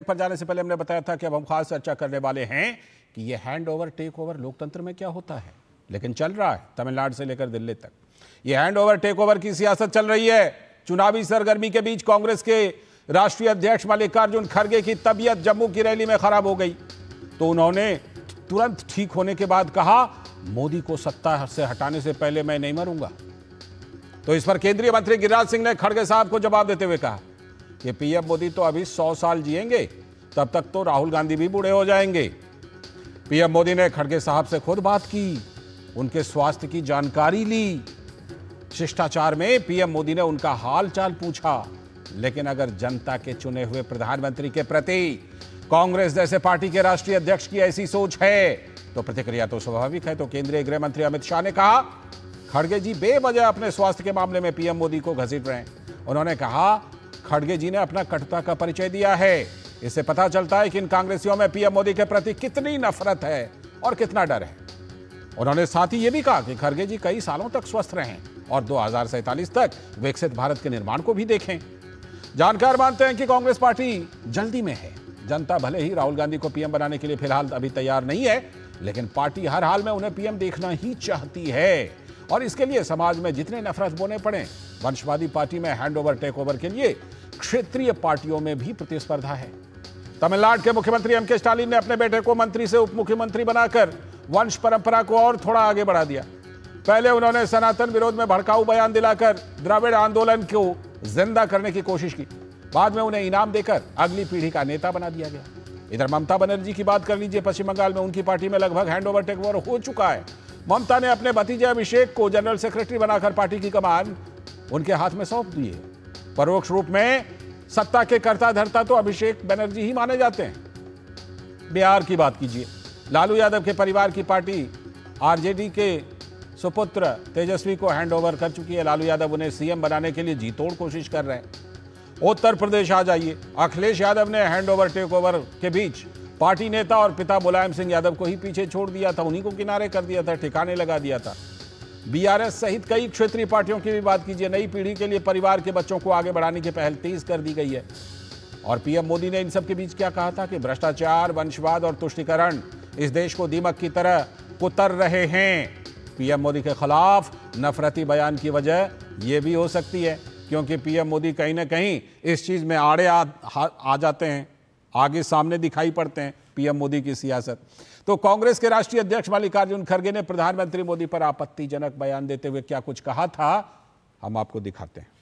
पर जाने से पहले हमने बताया था कि अब हम खास चर्चा करने वाले हैं कि ये हैंड ओवर टेक ओवर लोकतंत्र में क्या होता है, लेकिन चल रहा है तमिलनाडु से लेकर दिल्ली तक। ये हैंड ओवर टेक ओवर की सियासत चल रही है। चुनावी सरगर्मी के बीच कांग्रेस के राष्ट्रीय अध्यक्ष मल्लिकार्जुन खड़गे की तबीयत जम्मू की रैली में खराब हो गई, तो उन्होंने तुरंत ठीक होने के बाद कहा, मोदी को सत्ता से हटाने से पहले मैं नहीं मरूंगा। तो इस पर केंद्रीय मंत्री गिरिराज सिंह ने खड़गे साहब को जवाब देते हुए कहा कि पीएम मोदी तो अभी 100 साल जिएंगे, तब तक तो राहुल गांधी भी बूढ़े हो जाएंगे। पीएम मोदी ने खड़गे साहब से खुद बात की, उनके स्वास्थ्य की जानकारी ली। शिष्टाचार में पीएम मोदी ने उनका हाल चाल पूछा, लेकिन अगर जनता के चुने हुए प्रधानमंत्री के प्रति कांग्रेस जैसे पार्टी के राष्ट्रीय अध्यक्ष की ऐसी सोच है तो प्रतिक्रिया तो स्वाभाविक है। तो केंद्रीय गृह मंत्री अमित शाह ने कहा, खड़गे जी बेवजह अपने स्वास्थ्य के मामले में पीएम मोदी को घसीट रहे हैं। उन्होंने कहा, खड़गे जी ने अपना कटुता का परिचय दिया है। इससे पता चलता है कि इन कांग्रेसियों में पीएम मोदी के प्रति कितनी नफरत है और कितना डर है। उन्होंने साथ ही यह भी कहा कि खड़गे जी कई सालों तक स्वस्थ रहें और 2047 तक विकसित भारत के निर्माण को भी देखें। जानकार मानते हैं कि कांग्रेस पार्टी जल्दी में है। जनता भले ही राहुल गांधी को पीएम बनाने के लिए फिलहाल अभी तैयार नहीं है, लेकिन पार्टी हर हाल में उन्हें पीएम देखना ही चाहती है। और इसके लिए समाज में जितने नफरत बोने पड़े, वंशवादी पार्टी में हैंड ओवर टेक ओवर के लिए क्षेत्रीय पार्टियों में भी प्रतिस्पर्धा है। तमिलनाडु के मुख्यमंत्री एम.के. स्टालिन ने अपने बेटे को मंत्री से उप मुख्यमंत्री बनाकर वंश परंपरा को और थोड़ा आगे बढ़ा दिया। पहले उन्होंने सनातन विरोध में भड़काऊ बयान दिलाकर द्रविड़ आंदोलन को जिंदा करने की कोशिश की। बाद में उन्हें इनाम देकर अगली पीढ़ी का नेता बना दिया गया। इधर ममता बनर्जी की बात कर लीजिए। पश्चिम बंगाल में उनकी पार्टी में लगभग हैंड ओवर टेक ओवर हो चुका है। ममता ने अपने भतीजे अभिषेक को जनरल सेक्रेटरी बनाकर पार्टी की कमान उनके हाथ में सौंप दी है। परोक्ष रूप में सत्ता के कर्ता धर्ता तो अभिषेक बनर्जी ही माने जाते हैं। बिहार की बात कीजिए। लालू यादव के परिवार की पार्टी आरजेडी के सुपुत्र तेजस्वी को हैंड ओवर कर चुकी है। लालू यादव उन्हें सीएम बनाने के लिए जी तोड़ कोशिश कर रहे हैं। उत्तर प्रदेश आ जाइए। अखिलेश यादव ने हैंड ओवर टेक ओवर के बीच पार्टी नेता और पिता मुलायम सिंह यादव को ही पीछे छोड़ दिया था, उन्हीं को किनारे कर दिया था, ठिकाने लगा दिया था। बीआरएस सहित कई क्षेत्रीय पार्टियों की भी बात कीजिए। नई पीढ़ी के लिए परिवार के बच्चों को आगे बढ़ाने की पहल तेज कर दी गई है। और पीएम मोदी ने इन सब के बीच क्या कहा था कि भ्रष्टाचार, वंशवाद और तुष्टीकरण इस देश को दीमक की तरह कुतर रहे हैं। पीएम मोदी के खिलाफ नफरती बयान की वजह यह भी हो सकती है क्योंकि पीएम मोदी कहीं ना कहीं इस चीज में आड़े आ जाते हैं, आगे सामने दिखाई पड़ते हैं पीएम मोदी की सियासत। तो कांग्रेस के राष्ट्रीय अध्यक्ष मल्लिकार्जुन खड़गे ने प्रधानमंत्री मोदी पर आपत्तिजनक बयान देते हुए क्या कुछ कहा था, हम आपको दिखाते हैं।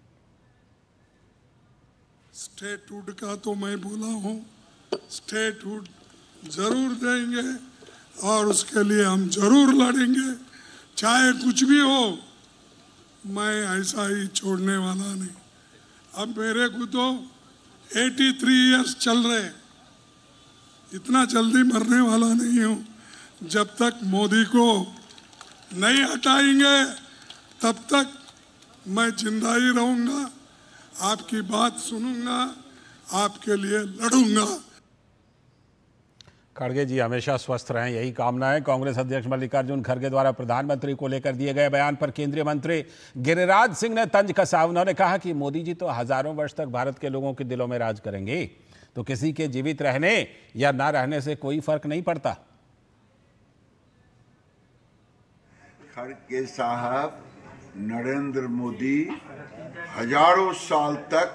स्टेटहुड का तो मैं बोला हूं, स्टेटहुड जरूर देंगे और उसके लिए हम जरूर लड़ेंगे, चाहे कुछ भी हो। मैं ऐसा ही छोड़ने वाला नहीं। अब मेरे को तो 83 इयर्स चल रहे, इतना जल्दी मरने वाला नहीं हूँ। जब तक मोदी को नहीं हटाएंगे तब तक मैं जिंदा ही रहूँगा, आपकी बात सुनूंगा, आपके लिए लड़ूंगा। खड़गे जी हमेशा स्वस्थ रहें, यही कामना है। कांग्रेस अध्यक्ष मल्लिकार्जुन खड़गे द्वारा प्रधानमंत्री को लेकर दिए गए बयान पर केंद्रीय मंत्री गिरिराज सिंह ने तंज कसा। उन्होंने कहा कि मोदी जी तो हजारों वर्ष तक भारत के लोगों के दिलों में राज करेंगे, तो किसी के जीवित रहने या ना रहने से कोई फर्क नहीं पड़ता। खड़गे साहब, नरेंद्र मोदी हजारों साल तक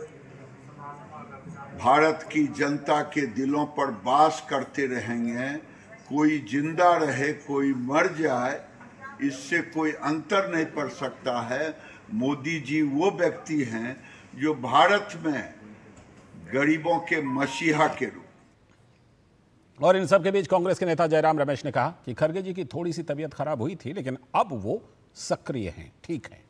भारत की जनता के दिलों पर वास करते रहेंगे। कोई जिंदा रहे, कोई मर जाए, इससे कोई अंतर नहीं पड़ सकता है। मोदी जी वो व्यक्ति हैं जो भारत में गरीबों के मसीहा के रूप। और इन सब के बीच कांग्रेस के नेता जयराम रमेश ने कहा कि खड़गे जी की थोड़ी सी तबीयत खराब हुई थी, लेकिन अब वो सक्रिय हैं, ठीक हैं।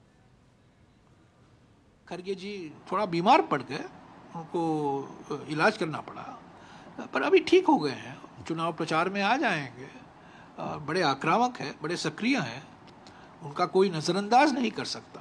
खड़गे जी थोड़ा बीमार पड़ गए, उनको इलाज करना पड़ा, पर अभी ठीक हो गए हैं। चुनाव प्रचार में आ जाएंगे। बड़े आक्रामक हैं, बड़े सक्रिय हैं, उनका कोई नजरअंदाज नहीं कर सकता।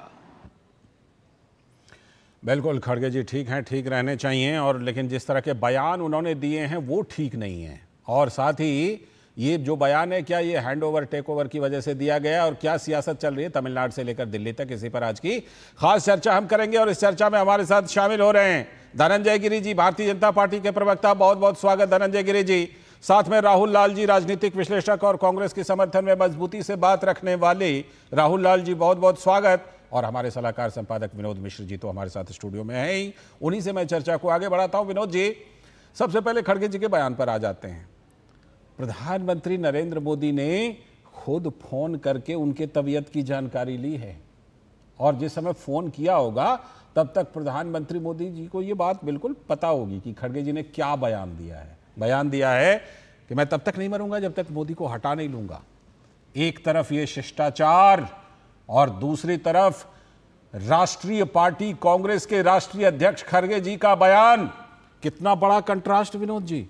बिल्कुल, खड़गे जी ठीक हैं, ठीक रहने चाहिए। और लेकिन जिस तरह के बयान उन्होंने दिए हैं वो ठीक नहीं है। और साथ ही ये जो बयान है क्या ये हैंड ओवर टेक ओवर की वजह से दिया गया और क्या सियासत चल रही है तमिलनाडु से लेकर दिल्ली तक, इसी पर आज की खास चर्चा हम करेंगे। और इस चर्चा में हमारे साथ शामिल हो रहे हैं धनंजय गिरी जी, भारतीय जनता पार्टी के प्रवक्ता। बहुत बहुत स्वागत धनंजय गिरी जी। साथ में राहुल लाल जी, राजनीतिक विश्लेषक और कांग्रेस के समर्थन में मजबूती से बात रखने वाले राहुल लाल जी, बहुत बहुत स्वागत। और हमारे सलाहकार संपादक विनोद मिश्र जी तो हमारे साथ स्टूडियो में हैं ही, उन्हीं से मैं चर्चा को आगे बढ़ाता हूं। विनोद जी, सबसे पहले खड़गे जी के बयान पर आ जाते हैं। प्रधानमंत्री नरेंद्र मोदी ने खुद फोन करके उनके तबीयत की जानकारी ली है और जिस समय फोन किया होगा तब तक प्रधानमंत्री मोदी जी को ये बात बिल्कुल पता होगी कि खड़गे जी ने क्या बयान दिया है। बयान दिया है कि मैं तब तक नहीं मरूंगा जब तक मोदी को हटा नहीं लूंगा। एक तरफ ये शिष्टाचार और दूसरी तरफ राष्ट्रीय पार्टी कांग्रेस के राष्ट्रीय अध्यक्ष खड़गे जी का बयान। कितना बड़ा कंट्रास्ट विनोद जी।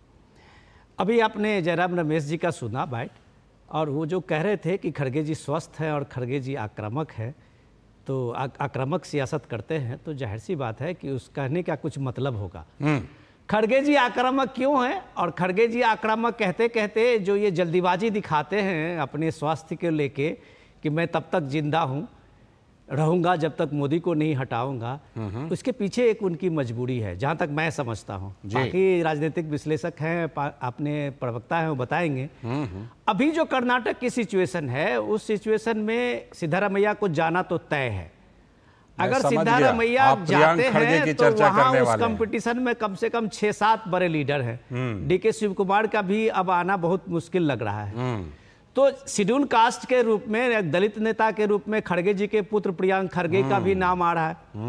अभी आपने जयराम रमेश जी का सुना बाइट, और वो जो कह रहे थे कि खड़गे जी स्वस्थ है और खड़गे जी आक्रामक है, तो आक्रामक सियासत करते हैं, तो जाहिर सी बात है कि उस कहने का कुछ मतलब होगा। खड़गे जी आक्रामक क्यों हैं, और खड़गे जी आक्रामक कहते कहते जो ये जल्दीबाजी दिखाते हैं अपने स्वास्थ्य को लेके कि मैं तब तक जिंदा हूँ रहूंगा जब तक मोदी को नहीं हटाऊंगा, उसके पीछे एक उनकी मजबूरी है, जहां तक मैं समझता हूं। बाकी राजनीतिक विश्लेषक हैं, अपने प्रवक्ता हैं, वो बताएंगे। अभी जो कर्नाटक की सिचुएशन है, उस सिचुएशन में सिद्धारमैया को जाना तो तय है। अगर सिद्धारमैया जाते हैं तो वहां उस कंपटीशन में कम से कम 6-7 बड़े लीडर हैं। डीके शिव कुमार का भी अब आना बहुत मुश्किल लग रहा है। तो शेड्यूल कास्ट के रूप में, एक दलित नेता के रूप में खड़गे जी के पुत्र प्रियांक खड़गे का भी नाम आ रहा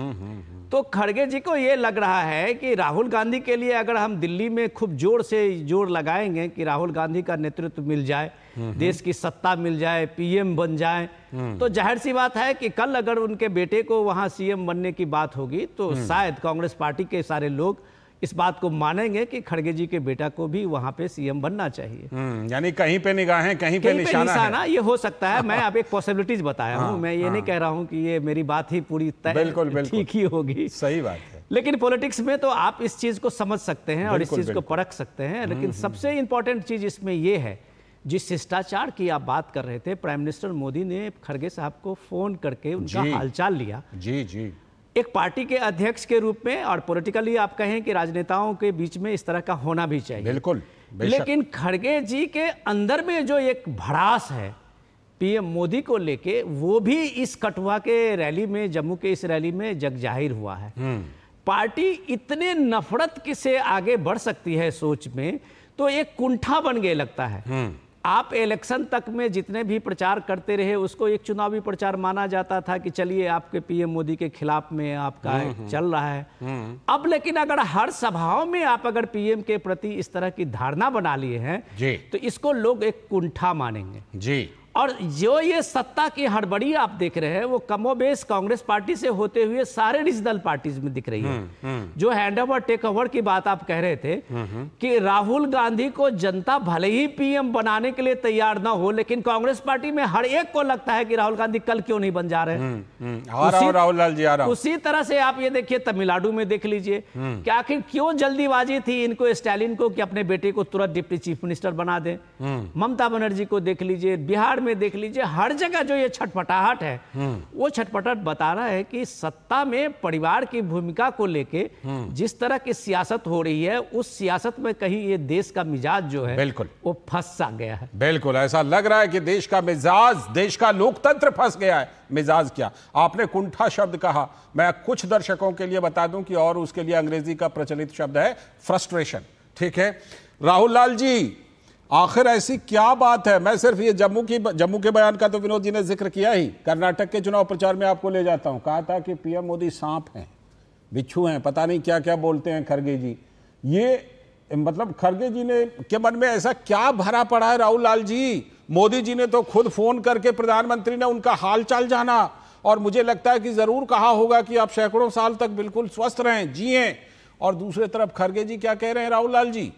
है। तो खड़गे जी को ये लग रहा है कि राहुल गांधी के लिए अगर हम दिल्ली में खूब जोर लगाएंगे कि राहुल गांधी का नेतृत्व मिल जाए, देश की सत्ता मिल जाए, पीएम बन जाए, तो जाहिर सी बात है कि कल अगर उनके बेटे को वहां सीएम बनने की बात होगी तो शायद कांग्रेस पार्टी के सारे लोग इस बात को मानेंगे कि खड़गे जी के बेटा को भी वहां पे सीएम बनना चाहिए। यानी कहीं पे निगाहें, कहीं पे निशाना है। ये हो सकता है। मैं अब एक पॉसिबिलिटीज बताया हूं, मैं ये नहीं कह रहा हूं कि ये मेरी बात ही पूरी तय ठीक ही होगी। सही बात है। लेकिन पॉलिटिक्स में तो आप इस चीज को समझ सकते हैं और इस चीज को परख सकते हैं। लेकिन सबसे इंपॉर्टेंट चीज इसमें यह है, जिस शिष्टाचार की आप बात कर रहे थे, प्राइम मिनिस्टर मोदी ने खड़गे साहब को फोन करके उनका हालचाल लिया। जी। एक पार्टी के अध्यक्ष के रूप में, और पॉलिटिकली आप कहें कि राजनेताओं के बीच में इस तरह का होना भी चाहिए। बिल्कुल। लेकिन खड़गे जी के अंदर में जो एक भड़ास है पीएम मोदी को लेके, वो भी इस कठुआ के रैली में, जम्मू के इस रैली में जग जाहिर हुआ है। पार्टी इतने नफरत से आगे बढ़ सकती है सोच में, तो एक कुंठा बन गए लगता है। आप इलेक्शन तक में जितने भी प्रचार करते रहे, उसको एक चुनावी प्रचार माना जाता था कि चलिए आपके पीएम मोदी के खिलाफ में आपका चल रहा है। अब लेकिन अगर हर सभाओं में आप अगर पीएम के प्रति इस तरह की धारणा बना लिए हैं, तो इसको लोग एक कुंठा मानेंगे जी। और जो ये सत्ता की हड़बड़ी आप देख रहे हैं, वो कमोबेश कांग्रेस पार्टी से होते हुए सारे रीजनल पार्टीज में दिख रही है। जो हैंड ओवर टेक ओवर की बात आप कह रहे थे कि राहुल गांधी को जनता भले ही पीएम बनाने के लिए तैयार ना हो, लेकिन कांग्रेस पार्टी में हर एक को लगता है कि राहुल गांधी कल क्यों नहीं बन जा रहे हैं। राहुल लाल जी आ रहा हूं। उसी तरह से आप ये देखिए तमिलनाडु में देख लीजिए कि आखिर क्यों जल्दीबाजी थी इनको, स्टालिन को, कि अपने बेटे को तुरंत डिप्टी चीफ मिनिस्टर बना दें। ममता बनर्जी को देख लीजिए, बिहार में देख लीजिए, हर जगह जो ये छटपटाहट है, वो छटपटाहट बता रहा है कि सत्ता में परिवार की भूमिका को लेके जिस तरह की सियासत हो रही है, उस सियासत में कहीं ये देश का मिजाज जो है बिल्कुल वो फंस सा गया है। बिल्कुल ऐसा लग रहा है कि देश का मिजाज, देश का लोकतंत्र फंस गया है। मिजाज क्या, आपने कुंठा शब्द कहा, मैं कुछ दर्शकों के लिए बता दूं कि और उसके लिए अंग्रेजी का प्रचलित शब्द है फ्रस्ट्रेशन। ठीक है राहुल लाल जी, आखिर ऐसी क्या बात है? मैं सिर्फ ये जम्मू के बयान का तो विनोद जी ने जिक्र किया ही, कर्नाटक के चुनाव प्रचार में आपको ले जाता हूं। कहा था कि पीएम मोदी सांप हैं, बिच्छू हैं, पता नहीं क्या क्या बोलते हैं खड़गे जी। ये मतलब खड़गे जी ने के मन में ऐसा क्या भरा पड़ा है राहुल लाल जी? मोदी जी ने तो खुद फोन करके प्रधानमंत्री ने उनका हालचाल जाना, और मुझे लगता है कि जरूर कहा होगा कि आप सैकड़ों साल तक बिल्कुल स्वस्थ रहें, जिएं। और दूसरे तरफ खड़गे जी क्या कह रहे हैं राहुल लाल जी?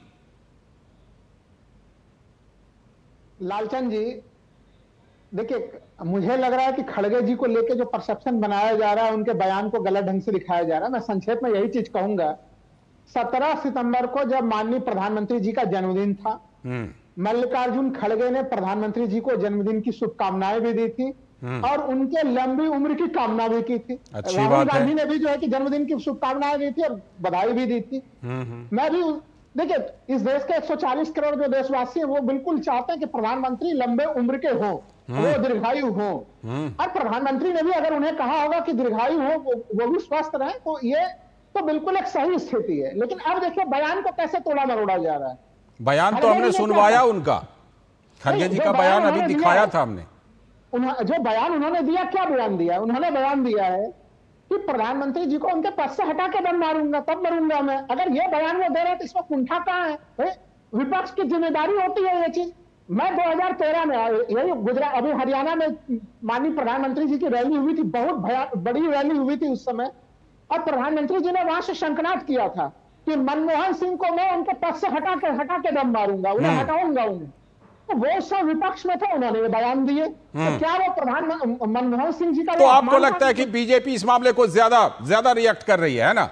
लालचंद जी देखिए, मुझे लग रहा है कि खड़गे जी को लेके जो परसेप्शन बनाया जा रहा है, उनके बयान को गलत ढंग से दिखाया जा रहा है। मैं संक्षेप में यही चीज कहूंगा, 17 सितंबर को जब माननीय प्रधानमंत्री जी का जन्मदिन था, मल्लिकार्जुन खड़गे ने प्रधानमंत्री जी को जन्मदिन की शुभकामनाएं भी दी थी और उनके लंबी उम्र की कामना भी की थी। अच्छी राहुल बात है। गांधी ने भी जो है कि जन्मदिन की शुभकामनाएं दी थी और बधाई भी दी थी। मैं भी देखिए, इस देश के 140 करोड़ जो देशवासी हैं वो बिल्कुल चाहते हैं कि प्रधानमंत्री लंबे उम्र के हों, वो दीर्घायु हों। और प्रधानमंत्री ने भी अगर उन्हें कहा होगा कि दीर्घायु हो, वो भी स्वस्थ रहें, तो ये तो बिल्कुल एक सही स्थिति है। लेकिन अब देखिए बयान को कैसे तोड़ा मरोड़ा जा रहा है। बयान तो हमने सुनवाया उनका, खड़गे जी का बयान अभी दिखाया था हमने। जो बयान उन्होंने दिया, क्या बयान दिया? उन्होंने बयान दिया है कि प्रधानमंत्री जी को उनके पद से हटा के दम मारूंगा, तब मरूंगा मैं। अगर ये बयान वो दे रहे तो इसमें कुंठा कहां है? विपक्ष की जिम्मेदारी होती है ये चीज। मैं 2013 में यही गुजरात, अभी हरियाणा में माननीय प्रधानमंत्री जी की रैली हुई थी, बहुत बड़ी रैली हुई थी उस समय, और प्रधानमंत्री जी ने वहां से शंखनाद किया था कि मनमोहन सिंह को मैं उनके पद से हटा के दम मारूंगा, उन्हें हटाऊंगा उन्हें। तो वो सब विपक्ष में थे, उन्होंने बयान दिए। तो क्या वो मनमोहन सिंह जी का तो आपको लगता है कि बीजेपी इस मामले को ज्यादा रिएक्ट कर रही है ना?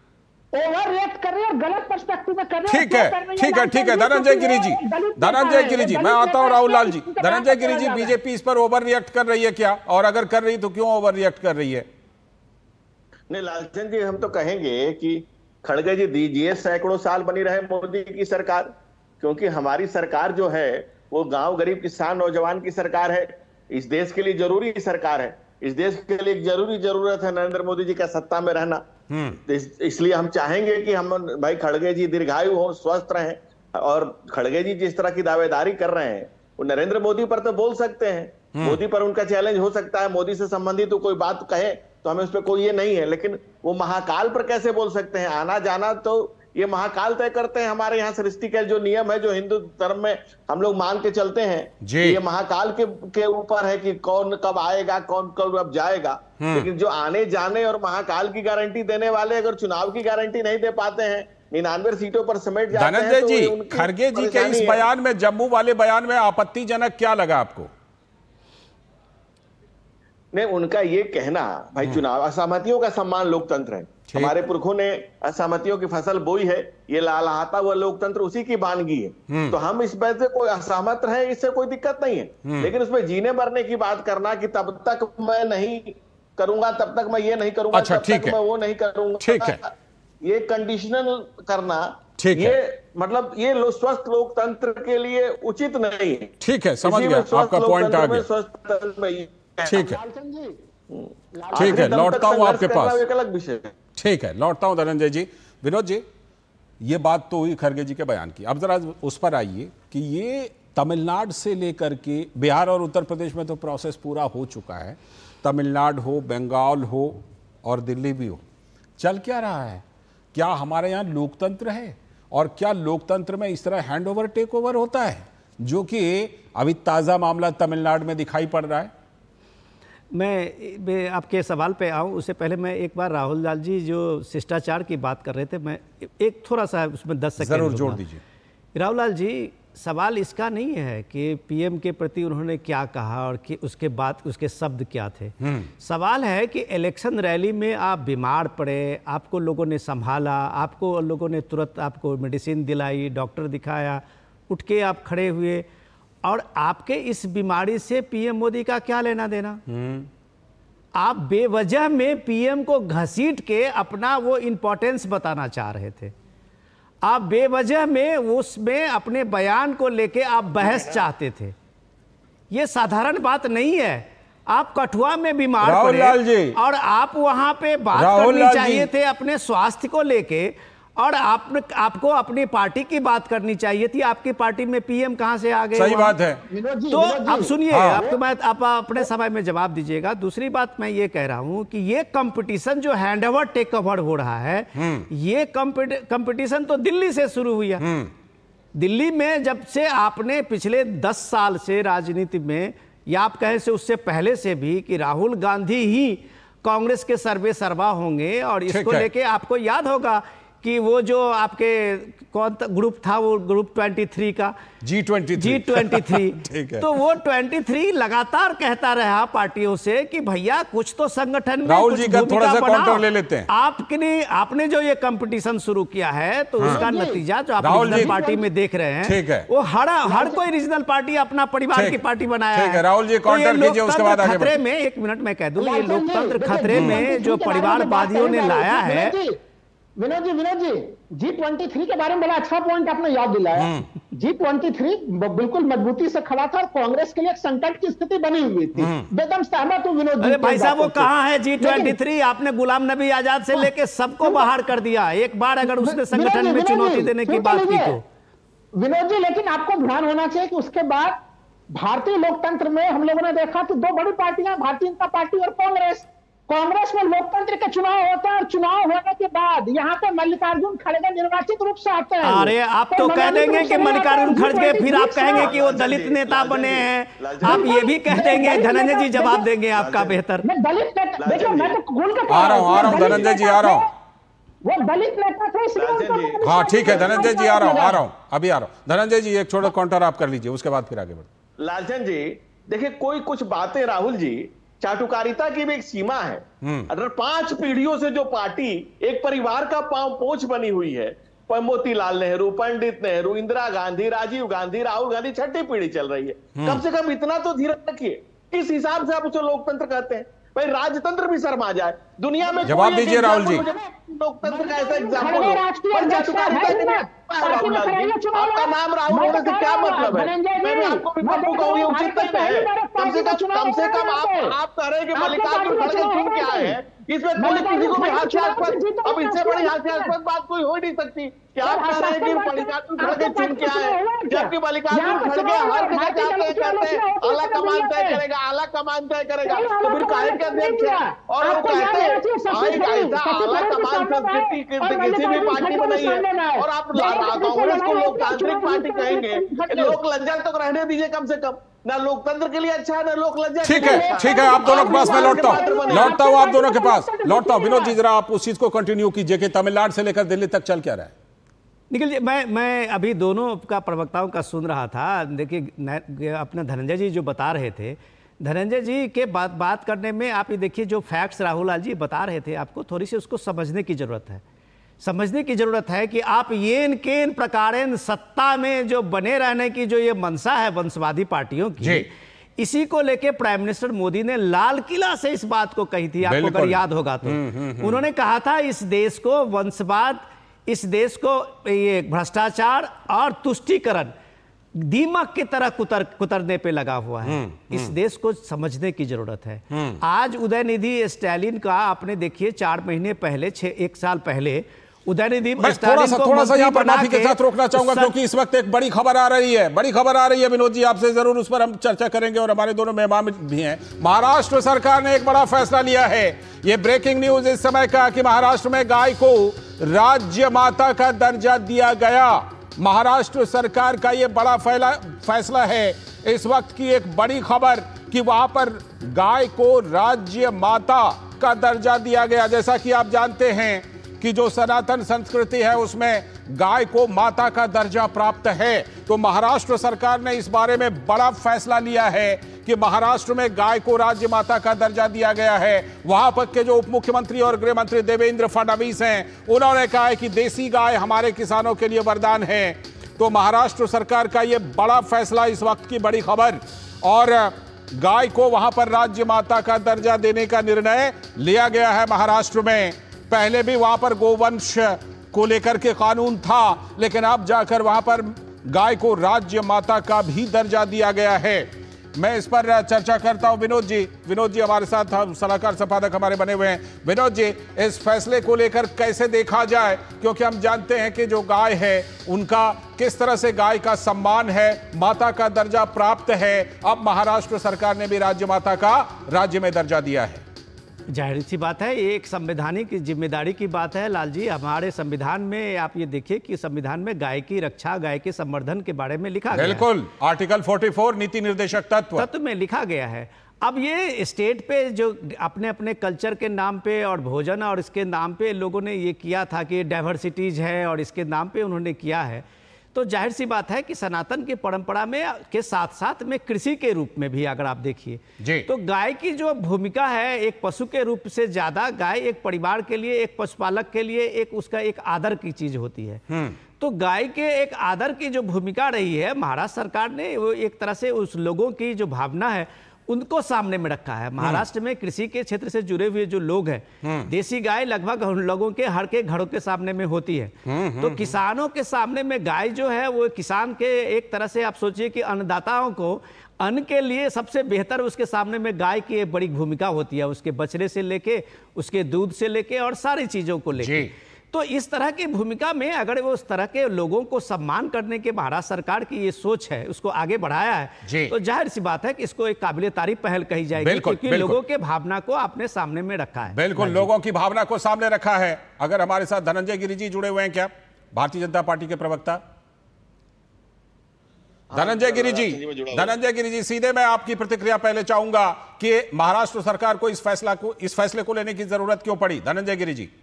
ओवर रिएक्ट कर रही है और गलत पर्सपेक्टिव में कर रही है। ठीक है धनंजय गिरी जी, मैं आता हूं राहुल लाल जी। धनंजय गिरी जी, बीजेपी इस पर ओवर रिएक्ट कर रही है क्या? और अगर कर रही तो क्यों ओवर रिएक्ट कर रही है? नहीं लालचंद जी, हम तो कहेंगे कि खड़गे जी दीजिए, सैकड़ों साल बनी रहे मोदी की सरकार, क्योंकि हमारी सरकार जो है वो गांव गरीब किसान नौजवान की सरकार है। इस देश के लिए जरूरी सरकार है। इस देश के लिए जरूरत है नरेंद्र मोदी जी का सत्ता में रहना। इसलिए हम चाहेंगे कि हम भाई खड़गे जी दीर्घायु हो, स्वस्थ रहें। और खड़गे जी जिस तरह की दावेदारी कर रहे हैं वो नरेंद्र मोदी पर तो बोल सकते हैं, मोदी पर उनका चैलेंज हो सकता है, मोदी से संबंधित तो कोई बात कहे तो हमें उस पर कोई ये नहीं है। लेकिन वो महाकाल पर कैसे बोल सकते हैं? आना जाना तो ये महाकाल तय करते हैं। हमारे यहाँ सृष्टि का जो नियम है, जो हिंदू धर्म में हम लोग मान के चलते हैं, ये महाकाल के ऊपर है कि कौन कब आएगा, कौन कब जाएगा। लेकिन जो आने जाने और महाकाल की गारंटी देने वाले अगर चुनाव की गारंटी नहीं दे पाते हैं, 99 सीटों पर समेट जाते हैं। धनंजय जी, खड़गे जी के इस बयान में, जम्मू वाले बयान में आपत्तिजनक क्या लगा आपको? नहीं, उनका ये कहना भाई चुनाव, असहमतियों का सम्मान लोकतंत्र है। हमारे पुरखों ने असहमतियों की फसल बोई है, ये लहलहाता हुआ लोकतंत्र उसी की वानगी है। तो हम इस बात से कोई असहमत रहे, इससे कोई दिक्कत नहीं है। लेकिन उसमें जीने मरने की बात करना कि तब तक मैं नहीं करूंगा, तब तक मैं ये नहीं करूंगा, अच्छा, तब तक मैं वो नहीं करूंगा, ठीक है, ये कंडीशनल करना, ये मतलब ये स्वस्थ लोकतंत्र के लिए उचित नहीं है। ठीक है, समझ गया, आपका पॉइंट आ गया। ठीक है, लौटता हूं आपके पास, एक अलग विषय है। ठीक है, लौटता हूं धनंजय जी। विनोद जी, ये बात तो हुई खड़गे जी के बयान की। अब जरा उस पर आइए कि ये तमिलनाडु से लेकर के बिहार और उत्तर प्रदेश में तो प्रोसेस पूरा हो चुका है, तमिलनाडु हो, बंगाल हो और दिल्ली भी हो, चल क्या रहा है? क्या हमारे यहाँ लोकतंत्र है? और क्या लोकतंत्र में इस तरह हैंड ओवर टेक ओवर होता है, जो कि अभी ताज़ा मामला तमिलनाडु में दिखाई पड़ रहा है? मैं आपके सवाल पे आऊँ उससे पहले मैं एक बार राहुल लाल जी जो शिष्टाचार की बात कर रहे थे, मैं एक थोड़ा सा उसमें 10 सेकंड जरूर जोड़ दीजिए। राहुल लाल जी, सवाल इसका नहीं है कि पीएम के प्रति उन्होंने क्या कहा और कि उसके बाद उसके शब्द क्या थे। सवाल है कि इलेक्शन रैली में आप बीमार पड़े, आपको लोगों ने संभाला, आपको लोगों ने तुरंत आपको मेडिसिन दिलाई, डॉक्टर दिखाया, उठ के आप खड़े हुए, और आपके इस बीमारी से पीएम मोदी का क्या लेना देना? आप बेवजह में पीएम को घसीट के अपना वो इंपॉर्टेंस बताना चाह रहे थे। आप बेवजह में उसमें अपने बयान को लेके आप बहस चाहते थे। ये साधारण बात नहीं है। आप कठुआ में बीमार पड़े और आप वहां पे बात करनी चाहिए थे अपने स्वास्थ्य को लेके, और आपको अपनी पार्टी की बात करनी चाहिए थी। आपकी पार्टी में पीएम कहां से आ गए? सही बात है। तो अब सुनिए, आप अपने समय में जवाब दीजिएगा। दूसरी बात मैं ये कह रहा हूं कि ये कंपटीशन जो हैंड ओवर टेक ओवर हो रहा है, ये कंपटीशन तो दिल्ली से शुरू हुआ। दिल्ली में जब से आपने पिछले 10 साल से राजनीति में, या आप कहें से उससे पहले से भी, कि राहुल गांधी ही कांग्रेस के सर्वे सर्वा होंगे, और इसको लेके आपको याद होगा कि वो जो आपके कौन ग्रुप था, वो ग्रुप 23 का G23 ठीक है। तो वो 23 लगातार कहता रहा पार्टियों से कि भैया कुछ तो संगठन में राहुल जी का थोड़ा सा काउंटर ले लेते हैं। आपने जो ये कंपटीशन शुरू किया है तो उसका नतीजा जो आप रीजनल पार्टी में देख रहे हैं, ठीक है, वो हर कोई रीजनल पार्टी अपना परिवार की पार्टी बनाया है। राहुल जी काउंटर कीजिए, उसके बाद आगे खतरे में, एक मिनट में कह दूं, ये लोकतंत्र खतरे में जो परिवारवादियों ने लाया है। विनोद जी G23 के बारे में बड़ा अच्छा पॉइंट आपने याद दिलाया। G23 बिल्कुल मजबूती से खड़ा था और कांग्रेस के लिए एक संकट की स्थिति बनी हुई थी। बेदम सहमत हूं विनोद जी। अरे भाई साहब, वो कहां है G23? आपने गुलाम नबी आजाद से लेके सबको बाहर कर दिया। एक बार अगर उसने संगठन में चुनौती देने की बात की तो विनोद जी, लेकिन आपको ध्यान होना चाहिए कि उसके बाद भारतीय लोकतंत्र में हम लोगों ने देखा कि दो बड़ी पार्टियां, भारतीय जनता पार्टी और कांग्रेस में लोकतंत्र के चुनाव होता है और चुनाव होने के बाद यहाँ पे मल्लिकार्जुन खड़गे निर्वाचित रूप से आते हैं। अरे आप तो कह देंगे कि मल्लिकार्जुन खड़गे, फिर आप कहेंगे कि वो दलित नेता बने हैं। आप ये भी कह देंगे। धनंजय जी जवाब देंगे आपका बेहतर। मैं दलित नेता, देखिए मैं तो खुल के आ रहा हूँ धनंजय जी, आ रहा हूँ। वो दलित नेता थे इसलिए। हाँ ठीक है धनंजय जी, आ रहा हूँ अभी आ रहा हूँ। धनंजय जी एक छोटा काउंटर आप कर लीजिए, उसके बाद फिर आगे बढ़। लालचंद जी देखिए, कोई कुछ बातें राहुल जी, चाटुकारिता की भी एक सीमा है। अगर 5 पीढ़ियों से जो पार्टी एक परिवार का पांव पोंछ बनी हुई है, मोतीलाल नेहरू, पंडित नेहरू, इंदिरा गांधी, राजीव गांधी, राहुल गांधी, 6ठी पीढ़ी चल रही है। कम से कम इतना तो धीरज रखिए। किस हिसाब से आप उसे लोकतंत्र कहते हैं? भाई राजतंत्र भी शर्मा जाए। दुनिया में जवाब दीजिए राहुल जी। लोकतंत्र का ऐसा एग्जाम्पल हो, आपका नाम राहुल होने से क्या मतलब है? मैं आपको भी पप्पू कहूँ, ये उचित नहीं है। कम से कम आप कह रहे हैं कि मल्लिकार्जुन खड़गे चुन के आए हैं, इसमें कोई किसी को भी हास्यास्पद, अब इससे बड़ी हास्यास्पद बात कोई हो ही नहीं सकती कि आप कह रहे हैं कि मल्लिकार्जुन खड़गे चुन के आए, जबकि मल्लिकार्जुन खड़गे हर जगह जाते हैं, कहते हैं आला कमान तय करेगा, आला कमान तय करेगा। तो फिर काहे के अध्यक्ष है? और वो कहते हैं ऐसा आला कमान संस्कृति किसी भी पार्टी में नहीं है। और आप कांग्रेस को लोकतांत्रिक पार्टी कहेंगे? लोक लज्जा तो रहने दीजिए कम से कम। ना लोकतंत्र के लिए अच्छा है, ना लोक लज्जा। ठीक है आप दोनों के पास मैं लौटता हूं आप दोनों के पास लौटता हूं। विनोद जी जरा आप उस चीज को कंटिन्यू कीजिए कि तमिलनाडु से लेकर दिल्ली तक चल क्या रहा है। निखिल जी, मैं अभी दोनों का प्रवक्ताओं का सुन रहा था। देखिए अपने धनंजय जी जो बता रहे थे, धनंजय जी के बात करने में आप ये देखिए जो फैक्ट्स राहुल लाल जी बता रहे थे, आपको थोड़ी सी उसको समझने की जरूरत है कि आप येन केन प्रकारेण सत्ता में जो बने रहने की जो ये मंशा है वंशवादी पार्टियों की, इसी को लेके प्राइम मिनिस्टर मोदी ने लाल किला से इस बात को कही थी, आपको अगर याद होगा तो। उन्होंने कहा था इस देश को वंशवाद, इस देश को ये भ्रष्टाचार और तुष्टीकरण दीमक की तरह कुतरने पे लगा हुआ है। इस देश को समझने की जरूरत है। आज उदयनिधि स्टालिन का आपने देखिए 4 महीने पहले, 1 साल पहले उदयनिधि थोड़ा सा यहाँ पर माफी के साथ रोकना चाहूंगा क्योंकि इस वक्त एक बड़ी खबर आ रही है विनोद जी, आपसे जरूर उस पर हम चर्चा करेंगे और हमारे दोनों मेहमान भी हैं। महाराष्ट्र सरकार ने एक बड़ा फैसला लिया है। ये ब्रेकिंग न्यूज इस समय का कि महाराष्ट्र में गाय को राज्य माता का दर्जा दिया गया। महाराष्ट्र सरकार का यह बड़ा फैसला है। इस वक्त की एक बड़ी खबर कि वहां पर गाय को राज्य माता का दर्जा दिया गया। जैसा कि आप जानते हैं कि जो सनातन संस्कृति है उसमें गाय को माता का दर्जा प्राप्त है। तो महाराष्ट्र सरकार ने इस बारे में बड़ा फैसला लिया है कि महाराष्ट्र में गाय को राज्य माता का दर्जा दिया गया है। वहां पर के जो उप मुख्यमंत्री और गृह मंत्री देवेंद्र फडणवीस हैं, उन्होंने कहा है कि देसी गाय हमारे किसानों के लिए वरदान है। तो महाराष्ट्र सरकार का यह बड़ा फैसला, इस वक्त की बड़ी खबर, और गाय को वहां पर राज्य माता का दर्जा देने का निर्णय लिया गया है महाराष्ट्र में। पहले भी वहां पर गोवंश को लेकर के कानून था, लेकिन अब जाकर वहां पर गाय को राज्य माता का भी दर्जा दिया गया है। मैं इस पर चर्चा करता हूं विनोद जी हमारे साथ, हम सलाहकार संपादक हमारे बने हुए हैं। विनोद जी, इस फैसले को लेकर कैसे देखा जाए, क्योंकि हम जानते हैं कि जो गाय है उनका किस तरह से गाय का सम्मान है, माता का दर्जा प्राप्त है। अब महाराष्ट्र सरकार ने भी राज्य माता का राज्य में दर्जा दिया है। जाहिर सी बात है, ये एक संवैधानिक जिम्मेदारी की बात है लाल जी। हमारे संविधान में आप ये देखिए कि संविधान में गाय की रक्षा, गाय के संवर्धन के बारे में लिखा गया है। बिल्कुल, आर्टिकल 44 नीति निर्देशक तत्व में लिखा गया है। अब ये स्टेट पे जो अपने अपने कल्चर के नाम पे और भोजन और इसके नाम पे लोगों ने ये किया था कि डाइवर्सिटीज है और इसके नाम पे उन्होंने किया है, तो जाहिर सी बात है कि सनातन की परंपरा में के साथ साथ में कृषि के रूप में भी अगर आप देखिए तो गाय की जो भूमिका है एक पशु के रूप से ज्यादा, गाय एक परिवार के लिए, एक पशुपालक के लिए एक उसका एक आदर की चीज होती है। तो गाय के एक आदर की जो भूमिका रही है, महाराष्ट्र सरकार ने वो एक तरह से उस लोगों की जो भावना है उनको सामने में रखा है। महाराष्ट्र में कृषि के क्षेत्र से जुड़े हुए जो लोग हैं, देसी गाय लगभग उन लोगों के हर के घरों के सामने में होती है। तो किसानों के सामने में गाय जो है वो किसान के एक तरह से आप सोचिए कि अन्नदाताओं को अन्न के लिए सबसे बेहतर उसके सामने में गाय की एक बड़ी भूमिका होती है, उसके बछड़े से लेके, उसके दूध से लेके और सारी चीजों को लेके। तो इस तरह की भूमिका में अगर वो उस तरह के लोगों को सम्मान करने के महाराष्ट्र सरकार की ये सोच है, उसको आगे बढ़ाया है, तो जाहिर सी बात है कि इसको एक काबिले तारीफ पहल कही जाएगी, क्योंकि लोगों के भावना को आपने सामने में रखा है। बिल्कुल, लोगों की भावना को सामने रखा है। अगर हमारे साथ धनंजय गिरि जी जुड़े हुए हैं क्या, भारतीय जनता पार्टी के प्रवक्ता धनंजय गिरि जी। धनंजय गिरि जी, सीधे मैं आपकी प्रतिक्रिया पहले चाहूंगा कि महाराष्ट्र सरकार को इस फैसले को लेने की जरूरत क्यों पड़ी। धनंजय गिरि जी,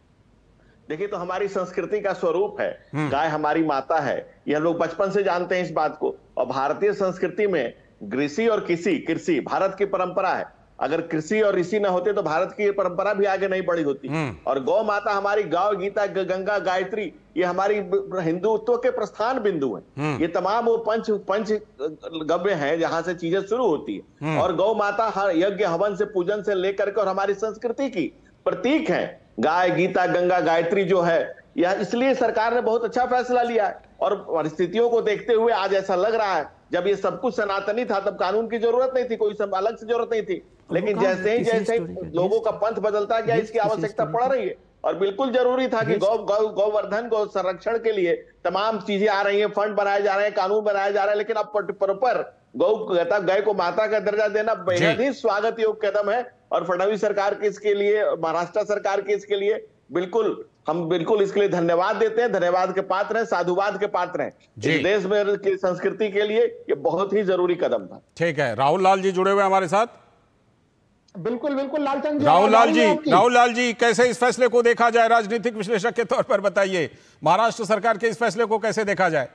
देखिए, तो हमारी संस्कृति का स्वरूप है, गाय हमारी माता है, ये हम लोग बचपन से जानते हैं इस बात को। और भारतीय संस्कृति में कृषि और कृषि भारत की परंपरा है। अगर कृषि और ऋषि न होते तो भारत की परंपरा भी आगे नहीं बढ़ी होती। और गौ माता हमारी, गौ, गीता, गंगा, गायत्री, ये हमारी हिंदुत्व के प्रस्थान बिंदु हैं। ये तमाम वो पंच गव्य हैं जहां से चीजें शुरू होती है। और गौ माता हर यज्ञ हवन से, पूजन से लेकर के और हमारी संस्कृति की प्रतीक है। गाय, गीता, गंगा, गायत्री जो है, यह इसलिए सरकार ने बहुत अच्छा फैसला लिया है। और परिस्थितियों को देखते हुए आज ऐसा लग रहा है, जब ये सब कुछ सनातनी था तब कानून की जरूरत नहीं थी, कोई सब अलग से जरूरत नहीं थी। लेकिन जैसे ही लोगों का पंथ बदलता गया, इसकी आवश्यकता पड़ रही है। और बिल्कुल जरूरी था कि गौवर्धन, गौ संरक्षण के लिए तमाम चीजें आ रही हैं, फंड बनाए जा रहे हैं, कानून बनाया जा रहा है। लेकिन अब प्रॉपर गाय को माता का दर्जा देना बेहद ही स्वागत योग्य कदम है। और फडणवीस सरकार के इसके लिए, महाराष्ट्र सरकार के इसके लिए हम बिल्कुल इसके लिए धन्यवाद देते हैं, धन्यवाद के पात्र हैं, साधुवाद के पात्र हैं। इस देश में की संस्कृति के लिए ये बहुत ही जरूरी कदम था। ठीक है, राहुल लाल जी जुड़े हुए हमारे साथ। बिल्कुल लालचंद जी। राहुल लाल जी, कैसे इस फैसले को देखा जाए, राजनीतिक विश्लेषक के तौर पर बताइए, महाराष्ट्र सरकार के इस फैसले को कैसे देखा जाए।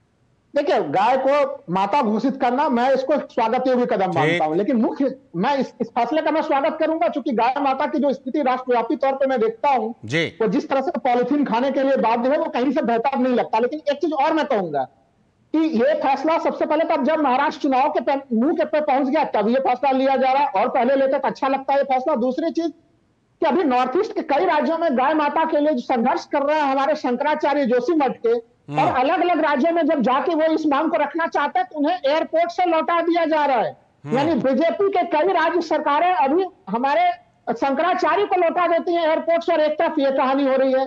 देखिए, गाय को माता घोषित करना, मैं इसको स्वागत योग्य कदम मानता हूं। लेकिन मुख्य मैं इस फैसले का मैं स्वागत करूंगा, क्योंकि गाय माता की जो स्थिति राष्ट्रव्यापी तौर पे मैं देखता हूं, वो जिस तरह से पॉलिथीन खाने के लिए बाध्य है, वो कहीं से बेहतर नहीं लगता। लेकिन एक चीज और मैं कहूंगा कि ये फैसला सबसे पहले तब जब महाराष्ट्र चुनाव के मुंह के पे पहुंच गया, तब ये फैसला लिया जा रहा है, और पहले लेते तो अच्छा लगता है ये फैसला। दूसरी चीज कि अभी नॉर्थ ईस्ट के कई राज्यों में गाय माता के लिए जो संघर्ष कर रहे हैं हमारे शंकराचार्य जोशी मठ के, और अलग अलग राज्यों में जब जाके वो इस मांग को रखना चाहते हैं तो उन्हें एयरपोर्ट से लौटा दिया जा रहा है। यानी बीजेपी के कई राज्य सरकारें अभी हमारे शंकराचार्य को लौटा देती हैं एयरपोर्ट से, और एक तरफ ये कहानी हो रही है।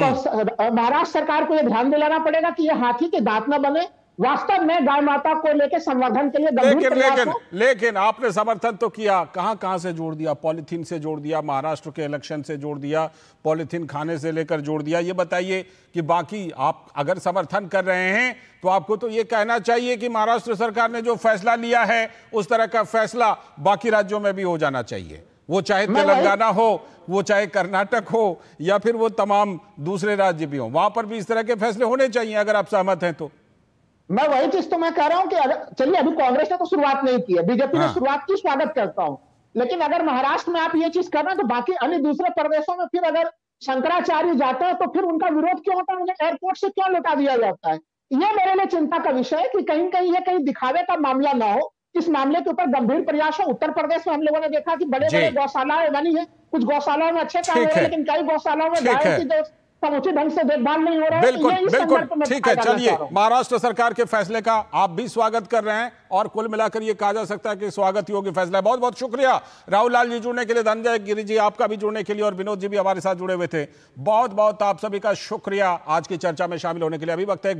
तो महाराष्ट्र सरकार को यह ध्यान दिलाना पड़ेगा कि ये हाथी के दांत न बने। वास्तव में गाय माता को लेकर संवर्धन के लिए लेकिन आपने समर्थन तो किया, कहां से जोड़ दिया, पॉलिथीन से जोड़ दिया, महाराष्ट्र के इलेक्शन से जोड़ दिया, पॉलिथीन खाने से लेकर जोड़ दिया। ये बताइए कि बाकी आप अगर समर्थन कर रहे हैं तो आपको तो ये कहना चाहिए कि महाराष्ट्र सरकार ने जो फैसला लिया है उस तरह का फैसला बाकी राज्यों में भी हो जाना चाहिए, वो चाहे तेलंगाना हो, वो चाहे कर्नाटक हो, या फिर वो तमाम दूसरे राज्य भी हो, वहां पर भी इस तरह के फैसले होने चाहिए, अगर आप सहमत हैं तो। मैं वही चीज तो मैं कह रहा हूं कि अगर चलिए, अभी कांग्रेस ने तो शुरुआत नहीं की है, बीजेपी ने शुरुआत की, स्वागत करता हूं। लेकिन अगर महाराष्ट्र में आप ये चीज कर रहे हैं तो बाकी अन्य दूसरे प्रदेशों में फिर अगर शंकराचार्य जाते हैं तो फिर उनका विरोध क्यों होता है, उन्हें एयरपोर्ट से क्यों लौटा दिया जाता है। ये मेरे लिए चिंता का विषय है कि कहीं कहीं ये कहीं दिखावे का मामला ना हो। इस मामले के ऊपर गंभीर प्रयास हो। उत्तर प्रदेश में हम लोगों ने देखा कि बड़े बड़े गौशालाएं बनी है, कुछ गौशालाओं में अच्छे काम हो रहे हैं, लेकिन कई गौशालाओं में गायों की जो समुचित ढंग से देखभाल नहीं हो रहा है। बिल्कुल ठीक है। चलिए, महाराष्ट्र सरकार के फैसले का आप भी स्वागत कर रहे हैं, और कुल मिलाकर ये कहा जा सकता है कि स्वागत योग्य फैसला है। बहुत बहुत शुक्रिया राहुल लाल जी जुड़ने के लिए, धनंजय गिरि जी आपका भी जुड़ने के लिए, और विनोद जी भी हमारे साथ जुड़े हुए थे। बहुत बहुत आप सभी का शुक्रिया आज की चर्चा में शामिल होने के लिए। अभी वक्त है